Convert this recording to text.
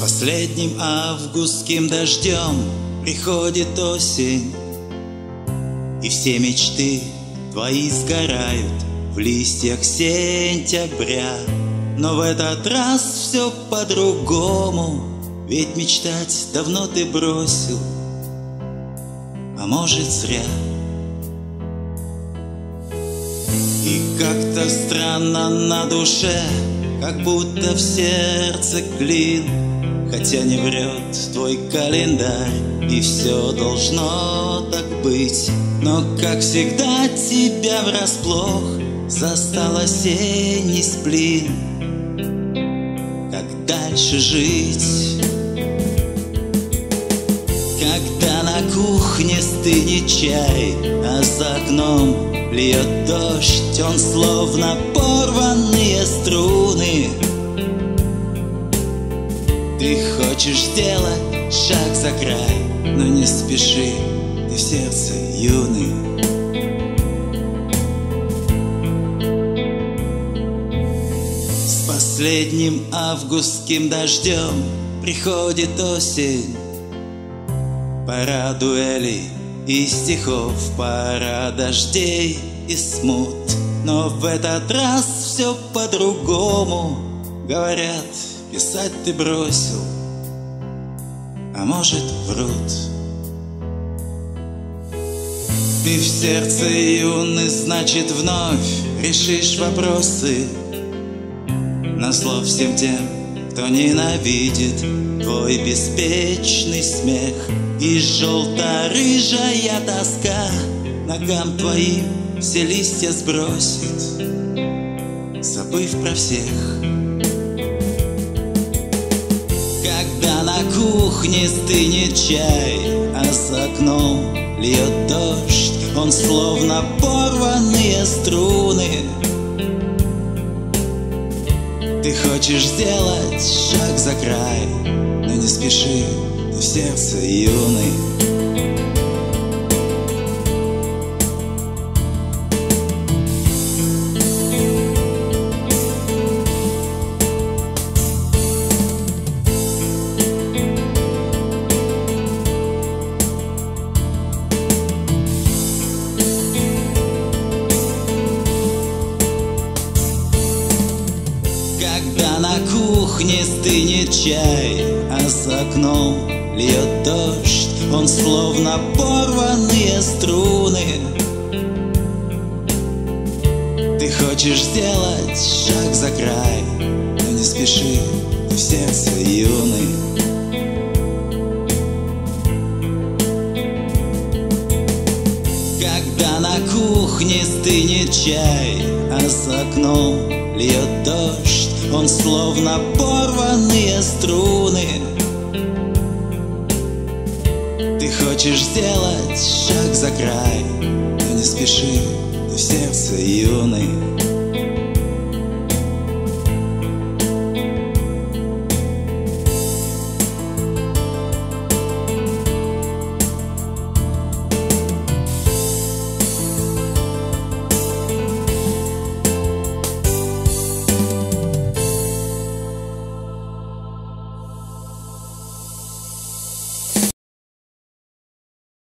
Последним августским дождем приходит осень, и все мечты твои сгорают в листьях сентября. Но в этот раз все по-другому, ведь мечтать давно ты бросил, а может зря. И как-то странно на душе, как будто в сердце клин, хотя не врет твой календарь, и все должно так быть. Но, как всегда, тебя врасплох застал осенний сплин. Как дальше жить, когда на кухне стынет чай, а за окном льет дождь, он словно порванные струны. Ты хочешь сделать шаг за край, но не спеши, ты в сердце юный. С последним августским дождем приходит осень. Пора дуэлей и стихов, пора дождей и смут. Но в этот раз все по-другому. Говорят, писать ты бросил, а может врут. Ты в сердце юный, значит вновь решишь вопросы, назло всем тем, кто ненавидит твой беспечный смех. И желто-рыжая тоска ногам твоим все листья сбросит, забыв про всех. Когда на кухне стынет чай, а за окном льет дождь, он словно порванные струны. Ты хочешь сделать шаг за край, но не спеши, ты в сердце юный. Когда на кухне стынет чай, а за окном льет дождь, он словно порванные струны. Ты хочешь сделать шаг за край, но не спеши, ты в сердце юный. Когда на кухне стынет чай, а за окном льет дождь, он словно порванные струны. Ты хочешь сделать шаг за край, но не спеши, ты в сердце юный.